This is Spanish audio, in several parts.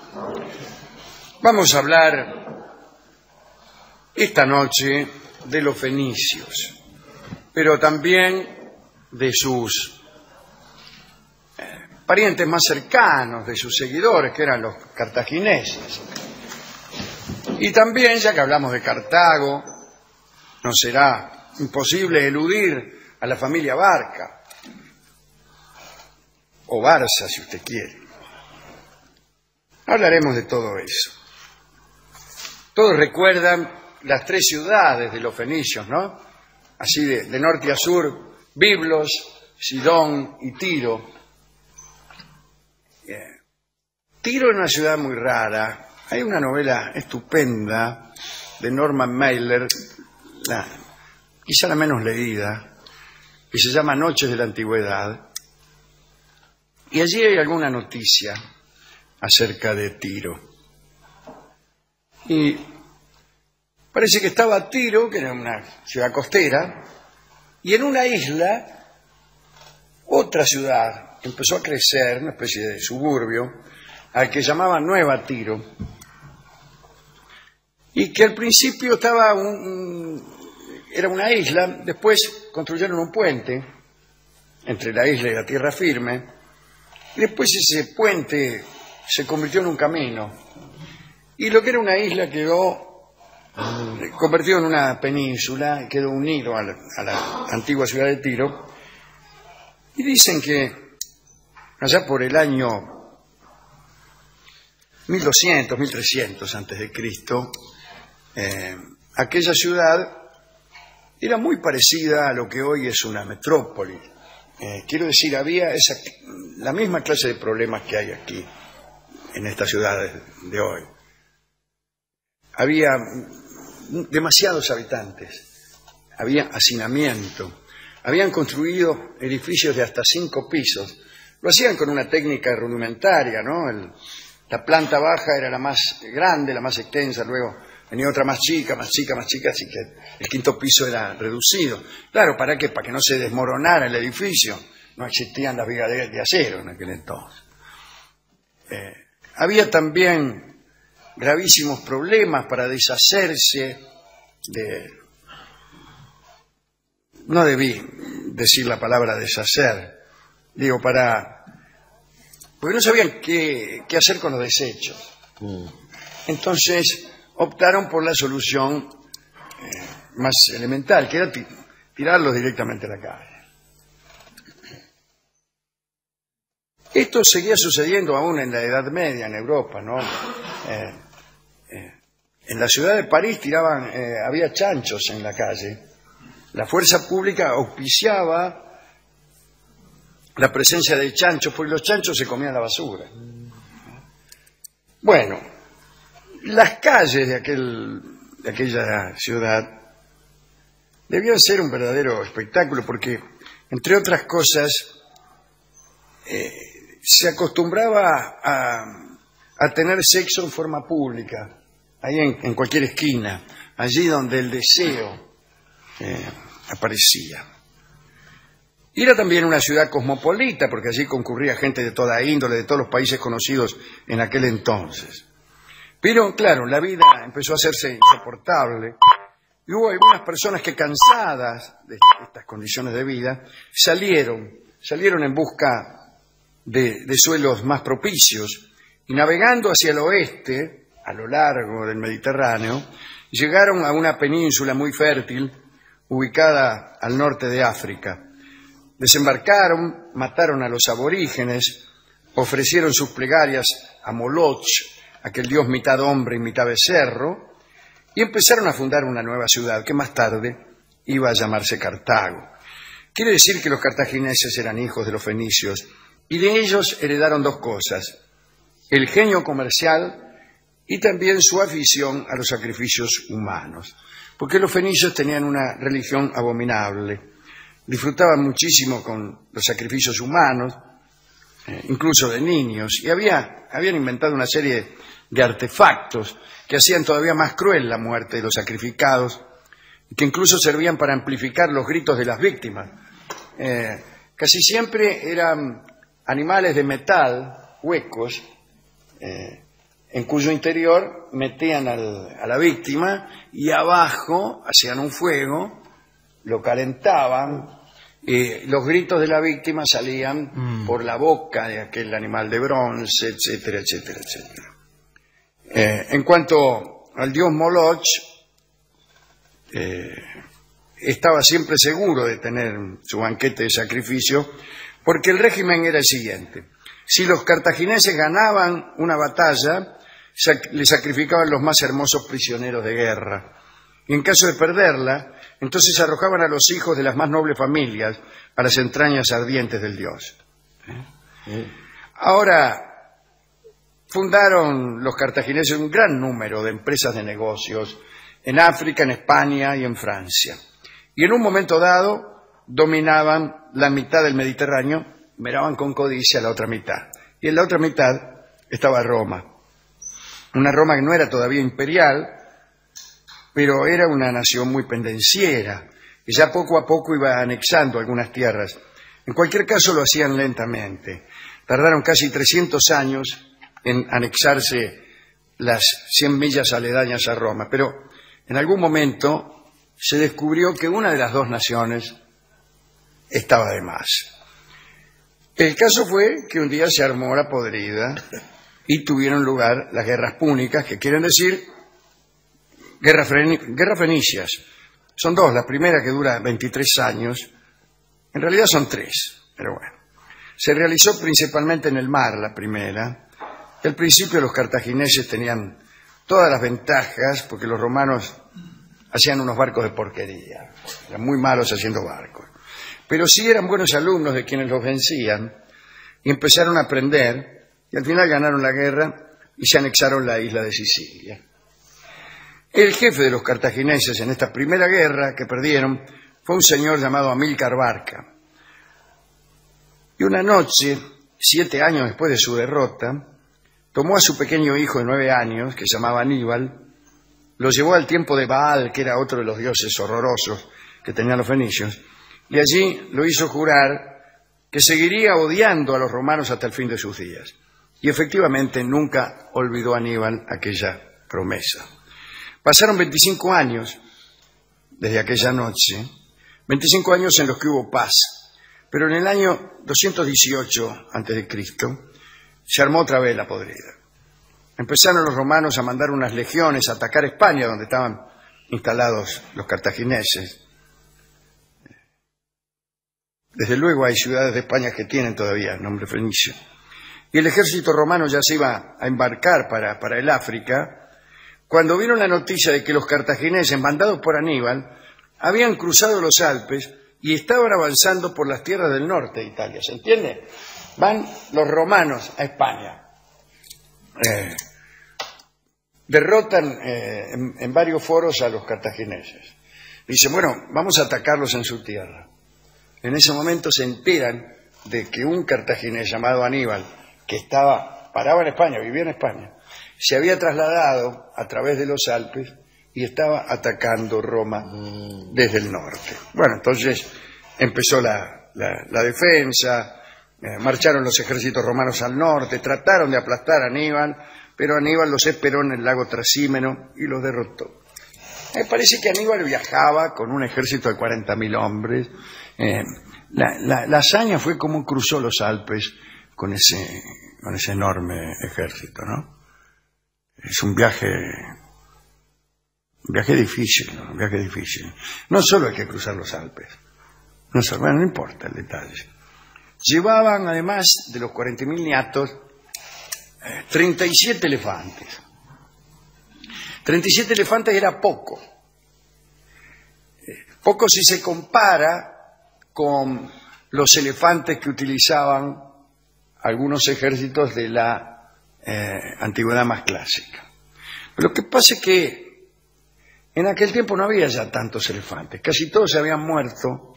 Vamos a hablar esta noche de los fenicios, pero también de sus parientes más cercanos, de sus seguidores, que eran los cartagineses. Y también, ya que hablamos de Cartago, no será imposible eludir a la familia Barca, o Barça, si usted quiere. Hablaremos de todo eso. Todos recuerdan las tres ciudades de los fenicios, ¿no? Así de norte a sur: Biblos, Sidón y Tiro. Tiro es una ciudad muy rara. Hay una novela estupenda de Norman Mailer, quizá la menos leída, que se llama Noches de la Antigüedad. Y allí hay alguna noticia acerca de Tiro. Y parece que estaba Tiro, que era una ciudad costera, y en una isla, otra ciudad empezó a crecer, una especie de suburbio, al que llamaban Nueva Tiro, y que al principio era una isla. Después construyeron un puente entre la isla y la tierra firme, y después ese puente se convirtió en un camino, y lo que era una isla quedó convertido en una península, quedó unido a la antigua ciudad de Tiro. Y dicen que allá por el año 1200, 1300 antes de Cristo, aquella ciudad era muy parecida a lo que hoy es una metrópoli. Quiero decir, había la misma clase de problemas que hay aquí, en estas ciudades de hoy. Había demasiados habitantes, había hacinamiento, habían construido edificios de hasta 5 pisos. Lo hacían con una técnica rudimentaria, ¿no? La planta baja era la más grande, la más extensa, luego venía otra más chica, así que el quinto piso era reducido. Claro, ¿para qué? Para que no se desmoronara el edificio. No existían las vigas de acero en aquel entonces. Había también gravísimos problemas para deshacerse de... No debí decir la palabra deshacer, digo, porque no sabían qué hacer con los desechos. Entonces optaron por la solución más elemental, que era tirarlos directamente a la calle. Esto seguía sucediendo aún en la Edad Media en Europa, ¿no? En la ciudad de París había chanchos en la calle. La fuerza pública auspiciaba la presencia de chanchos, porque los chanchos se comían la basura. Bueno, las calles de aquella ciudad debían ser un verdadero espectáculo, porque, entre otras cosas, se acostumbraba a tener sexo en forma pública, ahí en cualquier esquina, allí donde el deseo aparecía. Y era también una ciudad cosmopolita, porque allí concurría gente de toda índole, de todos los países conocidos en aquel entonces. Pero, claro, la vida empezó a hacerse insoportable, y hubo algunas personas que, cansadas de estas condiciones de vida, salieron en busca de suelos más propicios, y navegando hacia el oeste, a lo largo del Mediterráneo, llegaron a una península muy fértil, ubicada al norte de África. Desembarcaron, mataron a los aborígenes, ofrecieron sus plegarias a Moloch, aquel dios mitad hombre y mitad becerro, y empezaron a fundar una nueva ciudad que más tarde iba a llamarse Cartago. Quiere decir que los cartagineses eran hijos de los fenicios, y de ellos heredaron dos cosas: el genio comercial y también su afición a los sacrificios humanos, porque los fenicios tenían una religión abominable, disfrutaban muchísimo con los sacrificios humanos, incluso de niños, y habían inventado una serie de artefactos que hacían todavía más cruel la muerte de los sacrificados, y que incluso servían para amplificar los gritos de las víctimas. Casi siempre eran animales de metal, huecos, en cuyo interior metían a la víctima y abajo hacían un fuego, lo calentaban, y los gritos de la víctima salían por la boca de aquel animal de bronce, etcétera, etcétera, etcétera. En cuanto al dios Moloch, estaba siempre seguro de tener su banquete de sacrificio, porque el régimen era el siguiente: si los cartagineses ganaban una batalla, le sacrificaban los más hermosos prisioneros de guerra, y en caso de perderla, entonces arrojaban a los hijos de las más nobles familias a las entrañas ardientes del dios. Ahora, fundaron los cartagineses un gran número de empresas de negocios en África, en España y en Francia. Y en un momento dado dominaban la mitad del Mediterráneo, miraban con codicia la otra mitad. Y en la otra mitad estaba Roma. Una Roma que no era todavía imperial, pero era una nación muy pendenciera, y ya poco a poco iba anexando algunas tierras. En cualquier caso lo hacían lentamente. Tardaron casi 300 años en anexarse las 100 millas aledañas a Roma, pero en algún momento se descubrió que una de las dos naciones estaba de más. El caso fue que un día se armó la podrida y tuvieron lugar las guerras púnicas, que quieren decir guerras fenicias. Son dos, la primera que dura 23 años, en realidad son 3, pero bueno. Se realizó principalmente en el mar la primera. Al principio los cartagineses tenían todas las ventajas porque los romanos hacían unos barcos de porquería, eran muy malos haciendo barcos, pero sí eran buenos alumnos de quienes los vencían y empezaron a aprender y al final ganaron la guerra y se anexaron la isla de Sicilia. El jefe de los cartagineses en esta primera guerra que perdieron fue un señor llamado Amílcar Barca. Y una noche, 7 años después de su derrota, tomó a su pequeño hijo de 9 años, que se llamaba Aníbal, lo llevó al tiempo de Baal, que era otro de los dioses horrorosos que tenían los fenicios, y allí lo hizo jurar que seguiría odiando a los romanos hasta el fin de sus días. Y efectivamente nunca olvidó Aníbal aquella promesa. Pasaron 25 años desde aquella noche, 25 años en los que hubo paz, pero en el año 218 a.C. se armó otra vez la podrida. Empezaron los romanos a mandar unas legiones a atacar España, donde estaban instalados los cartagineses. Desde luego hay ciudades de España que tienen todavía el nombre fenicio. Y el ejército romano ya se iba a embarcar para el África, cuando vieron la noticia de que los cartagineses, mandados por Aníbal, habían cruzado los Alpes y estaban avanzando por las tierras del norte de Italia. ¿Se entiende? Van los romanos a España. Derrotan en varios foros a los cartagineses. Dicen, bueno, vamos a atacarlos en su tierra. En ese momento se enteran de que un cartaginés llamado Aníbal, que paraba en España, vivía en España, se había trasladado a través de los Alpes y estaba atacando Roma desde el norte. Bueno, entonces empezó la defensa, marcharon los ejércitos romanos al norte, trataron de aplastar a Aníbal, pero Aníbal los esperó en el lago Trasímeno y los derrotó. Me parece que Aníbal viajaba con un ejército de 40.000 hombres. La hazaña fue como cruzó los Alpes con ese enorme ejército, ¿no? Es un viaje difícil, ¿no? Un viaje difícil. No solo hay que cruzar los Alpes, no importa el detalle. Llevaban, además de los 40.000 niatos, 37 elefantes. 37 elefantes era poco. Poco si se compara con los elefantes que utilizaban algunos ejércitos de la antigüedad más clásica. Pero lo que pasa es que en aquel tiempo no había ya tantos elefantes. Casi todos se habían muerto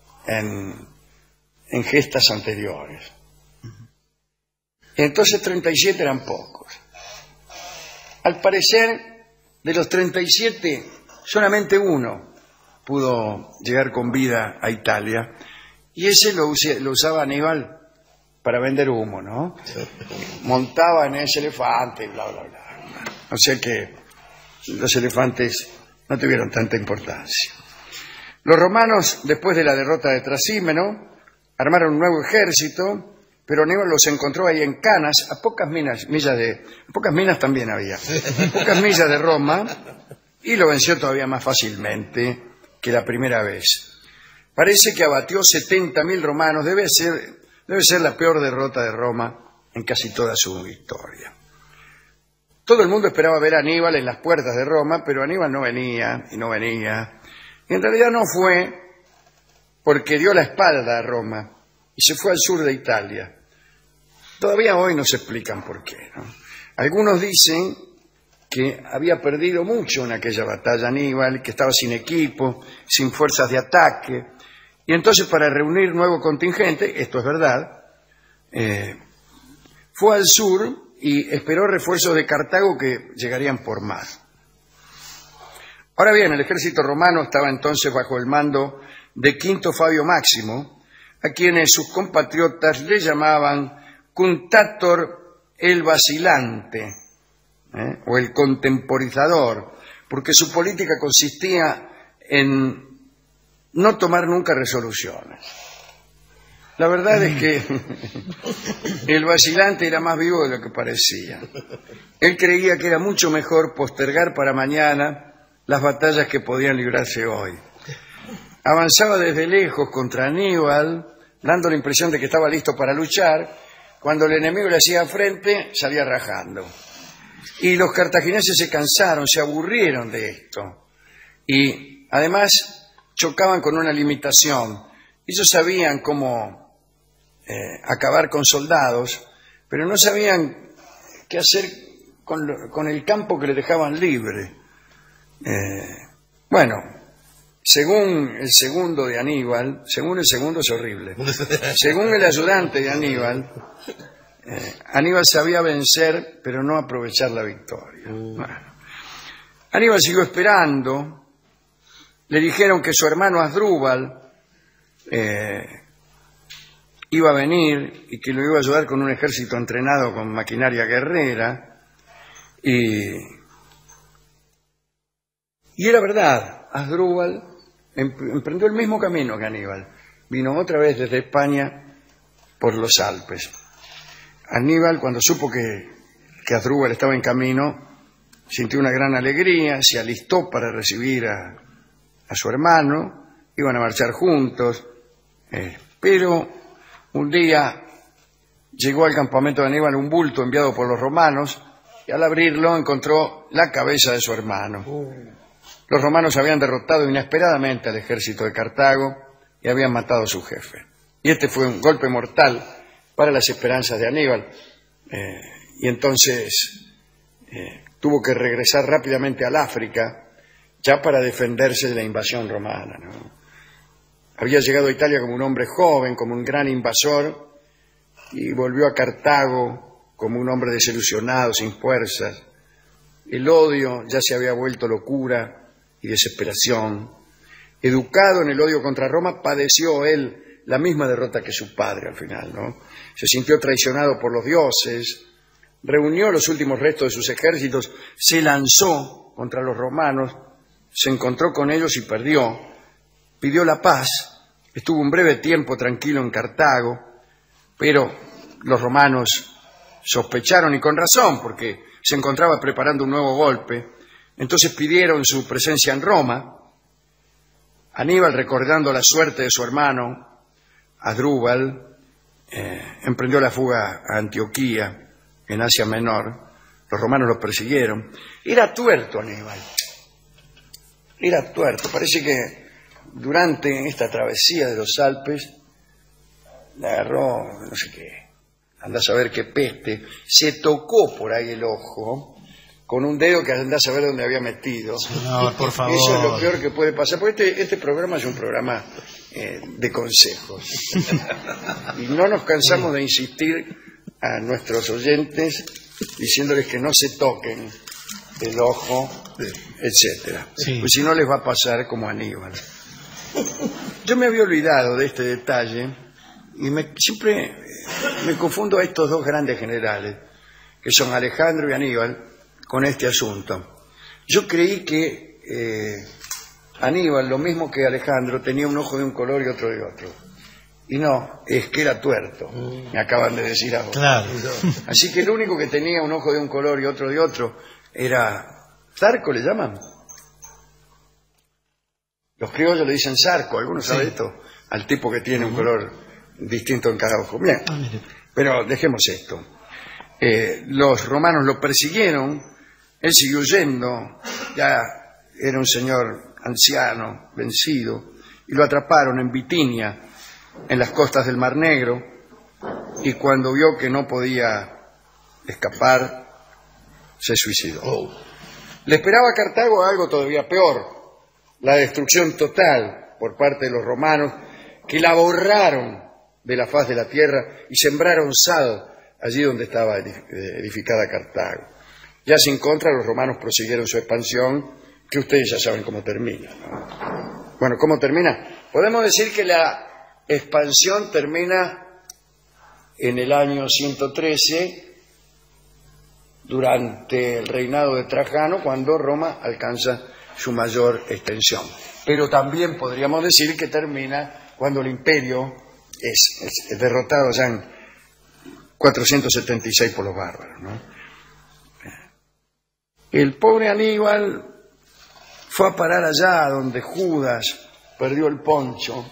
en gestas anteriores. Entonces 37 eran pocos. Al parecer, de los 37, solamente uno pudo llegar con vida a Italia, y ese lo usaba Aníbal para vender humo, ¿no? Montaba en ese elefante, bla, bla, bla. O sea que los elefantes no tuvieron tanta importancia. Los romanos, después de la derrota de Trasímeno, armaron un nuevo ejército, pero Aníbal los encontró ahí en Canas, a pocas minas también había, a pocas millas de Roma, y lo venció todavía más fácilmente que la primera vez. Parece que abatió 70.000 romanos, debe ser la peor derrota de Roma en casi toda su historia. Todo el mundo esperaba ver a Aníbal en las puertas de Roma, pero Aníbal no venía, y no venía. Y en realidad no fue porque dio la espalda a Roma y se fue al sur de Italia. Todavía hoy no se explican por qué, ¿no? Algunos dicen que había perdido mucho en aquella batalla Aníbal, que estaba sin equipo, sin fuerzas de ataque, y entonces para reunir nuevo contingente, esto es verdad, fue al sur y esperó refuerzos de Cartago que llegarían por mar. Ahora bien, el ejército romano estaba entonces bajo el mando de Quinto Fabio Máximo, a quienes sus compatriotas le llamaban Cuntator el vacilante, o el contemporizador, porque su política consistía en no tomar nunca resoluciones. La verdad es que el vacilante era más vivo de lo que parecía. Él creía que era mucho mejor postergar para mañana las batallas que podían librarse hoy. Avanzaba desde lejos contra Aníbal, dando la impresión de que estaba listo para luchar. Cuando el enemigo le hacía frente, salía rajando. Y los cartagineses se cansaron, se aburrieron de esto. Y además chocaban con una limitación. Ellos sabían cómo acabar con soldados, pero no sabían qué hacer con el campo que le dejaban libre. Bueno, según el segundo de Aníbal, según el segundo es horrible, según el ayudante de Aníbal, Aníbal sabía vencer, pero no aprovechar la victoria. Bueno, Aníbal siguió esperando. Le dijeron que su hermano Asdrúbal iba a venir y que lo iba a ayudar con un ejército entrenado con maquinaria guerrera. Y era verdad, Asdrúbal emprendió el mismo camino que Aníbal. Vino otra vez desde España por los Alpes. Aníbal, cuando supo que Asdrúbal estaba en camino, sintió una gran alegría, se alistó para recibir a su hermano, iban a marchar juntos, pero un día llegó al campamento de Aníbal un bulto enviado por los romanos, y al abrirlo encontró la cabeza de su hermano. Los romanos habían derrotado inesperadamente al ejército de Cartago y habían matado a su jefe. Y este fue un golpe mortal para las esperanzas de Aníbal. Y entonces tuvo que regresar rápidamente al África, ya para defenderse de la invasión romana, ¿no? Había llegado a Italia como un hombre joven, como un gran invasor, y volvió a Cartago como un hombre desilusionado, sin fuerzas. El odio ya se había vuelto locura y desesperación. Educado en el odio contra Roma, padeció él la misma derrota que su padre al final, ¿no? Se sintió traicionado por los dioses, reunió los últimos restos de sus ejércitos, se lanzó contra los romanos, se encontró con ellos y perdió. Pidió la paz, estuvo un breve tiempo tranquilo en Cartago, pero los romanos sospecharon, y con razón, porque se encontraba preparando un nuevo golpe. Entonces pidieron su presencia en Roma. Aníbal, recordando la suerte de su hermano Asdrúbal, emprendió la fuga a Antioquía, en Asia Menor. Los romanos lo persiguieron. Era tuerto Aníbal. Era tuerto. Parece que durante esta travesía de los Alpes le agarró, no sé qué, anda a saber qué peste, se tocó por ahí el ojo con un dedo que anda a saber dónde había metido. No, por favor. Eso es lo peor que puede pasar, porque este programa es un programa de consejos. Y no nos cansamos de insistir a nuestros oyentes diciéndoles que no se toquen el ojo, etcétera. Sí. Pues si no les va a pasar como a Aníbal. Yo me había olvidado de este detalle y siempre me confundo a estos dos grandes generales, que son Alejandro y Aníbal, con este asunto. Yo creí que Aníbal, lo mismo que Alejandro, tenía un ojo de un color y otro de otro. Y no, es que era tuerto, me acaban de decir ahora. Claro. Así que el único que tenía un ojo de un color y otro de otro era Zarco, ¿le llaman? Los criollos le dicen Zarco, ¿alguno sabe esto? Al tipo que tiene un color distinto en cada ojo. Bien, pero dejemos esto. Los romanos lo persiguieron, él siguió huyendo, ya era un señor anciano, vencido, y lo atraparon en Bitinia, en las costas del Mar Negro, y cuando vio que no podía escapar, se suicidó. Le esperaba a Cartago algo todavía peor, la destrucción total por parte de los romanos, que la borraron de la faz de la tierra y sembraron sal allí donde estaba edificada Cartago. Ya sin contra, los romanos prosiguieron su expansión, que ustedes ya saben cómo termina, ¿no? Bueno, ¿cómo termina? Podemos decir que la expansión termina en el año 113, durante el reinado de Trajano, cuando Roma alcanza su mayor extensión. Pero también podríamos decir que termina cuando el imperio es derrotado ya en 476 por los bárbaros, ¿no? El pobre Aníbal fue a parar allá donde Judas perdió el poncho.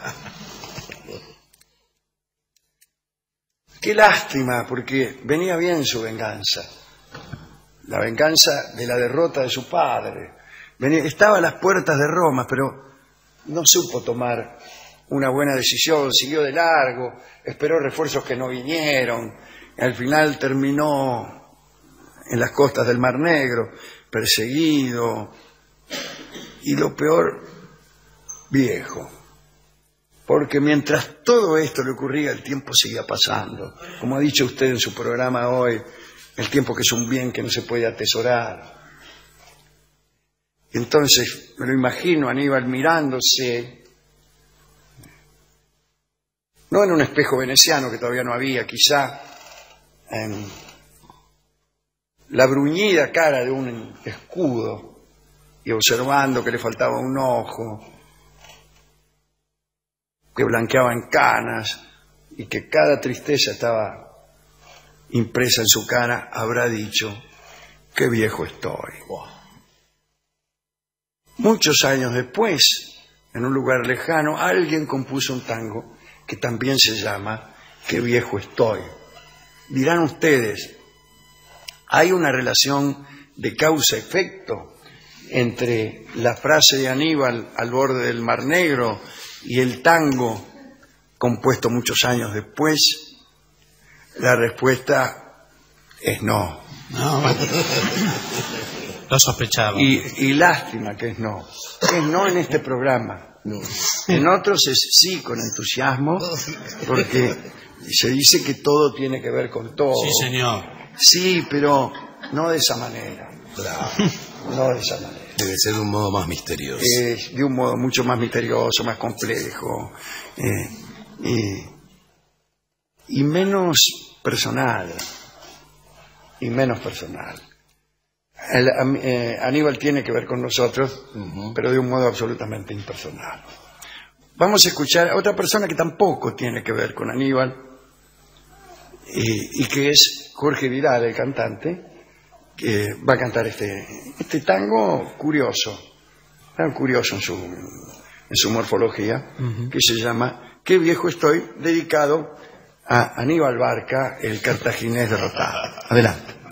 Qué lástima, porque venía bien su venganza. La venganza de la derrota de su padre. Estaba a las puertas de Roma, pero no supo tomar una buena decisión, siguió de largo, esperó refuerzos que no vinieron, y al final terminó en las costas del Mar Negro, perseguido, y lo peor, viejo. Porque mientras todo esto le ocurría, el tiempo seguía pasando. Como ha dicho usted en su programa hoy, el tiempo que es un bien que no se puede atesorar. Entonces, me lo imagino Aníbal mirándose, no en un espejo veneciano que todavía no había, quizá en la bruñida cara de un escudo, y observando que le faltaba un ojo, que blanqueaba en canas, y que cada tristeza estaba impresa en su cara, habrá dicho: qué viejo estoy. Muchos años después, en un lugar lejano, alguien compuso un tango que también se llama Qué viejo estoy. Dirán ustedes, ¿hay una relación de causa-efecto entre la frase de Aníbal al borde del Mar Negro y el tango compuesto muchos años después? La respuesta es no. No. Lo sospechaba. Y lástima que es no. Es no en este programa. No. En otros es sí, con entusiasmo, porque se dice que todo tiene que ver con todo. Sí, señor. Sí, pero no de esa manera. Claro. No de esa manera. Debe ser de un modo más misterioso. De un modo mucho más misterioso, más complejo, y menos personal. Y menos personal. Aníbal tiene que ver con nosotros, pero de un modo absolutamente impersonal. Vamos a escuchar a otra persona que tampoco tiene que ver con Aníbal, y que es Jorge Vidal, el cantante, que va a cantar este tango curioso, tan curioso en su morfología, que se llama Qué viejo estoy, dedicado a Aníbal Barca, el cartaginés derrotado. Adelante.